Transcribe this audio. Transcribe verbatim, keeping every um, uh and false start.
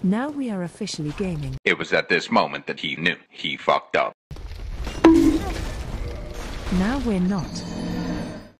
Now we are officially gaming. It was at this moment that he knew he fucked up. Now we're not.